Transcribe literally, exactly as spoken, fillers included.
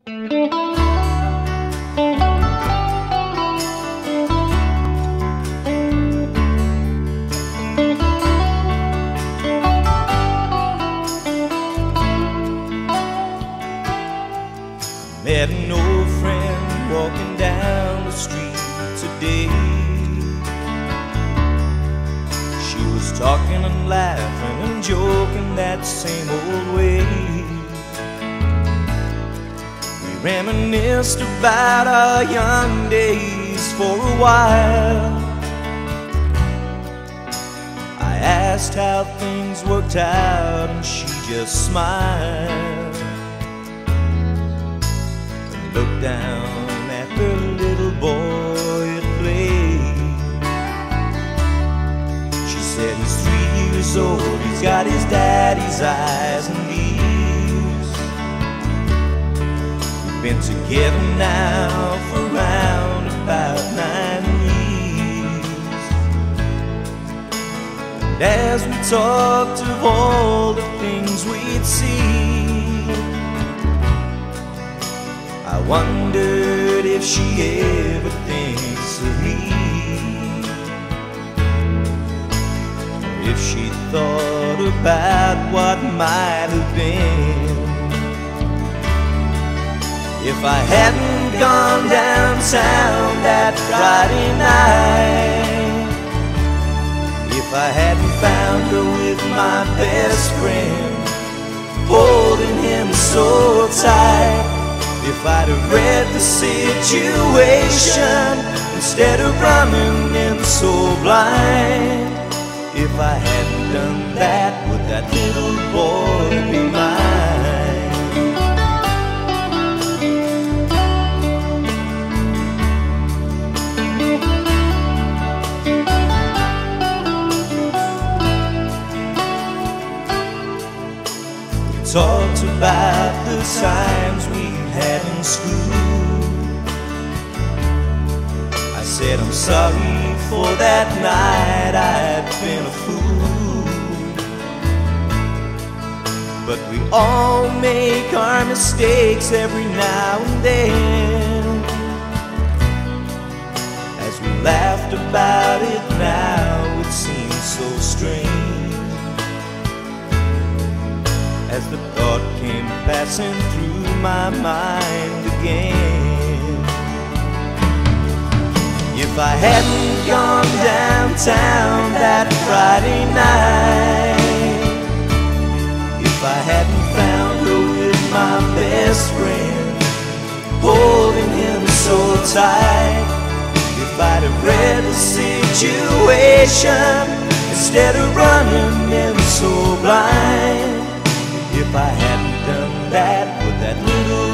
Met an old friend walking down the street today. She was talking and laughing and joking that same old way. We reminisced about our young days for a while. I asked how things worked out and she just smiled. Looked down at her little boy at play. She said he's three years old, he's got his daddy's eyes and ears. We've been together now for round about nine years. And as we talked of all the things we'd seen, I wondered if she ever thinks of me, or if she thought about what might have been. If I hadn't gone downtown that Friday night, if I hadn't found her with my best friend, holding him so tight, if I'd have read the situation instead of running in so blind, if I hadn't done that, would that little boy be mine? We talked about the times we had in school. I said I'm sorry for that night I'd been a fool, but we all make our mistakes every now and then. As we laughed about it now, it seems so strange, as the thought came passing through my mind again. If I hadn't gone downtown that Friday night, if I hadn't found her with my best friend, holding him so tight, if I'd have read the situation instead of running in so blind, if I hadn't done that, would that little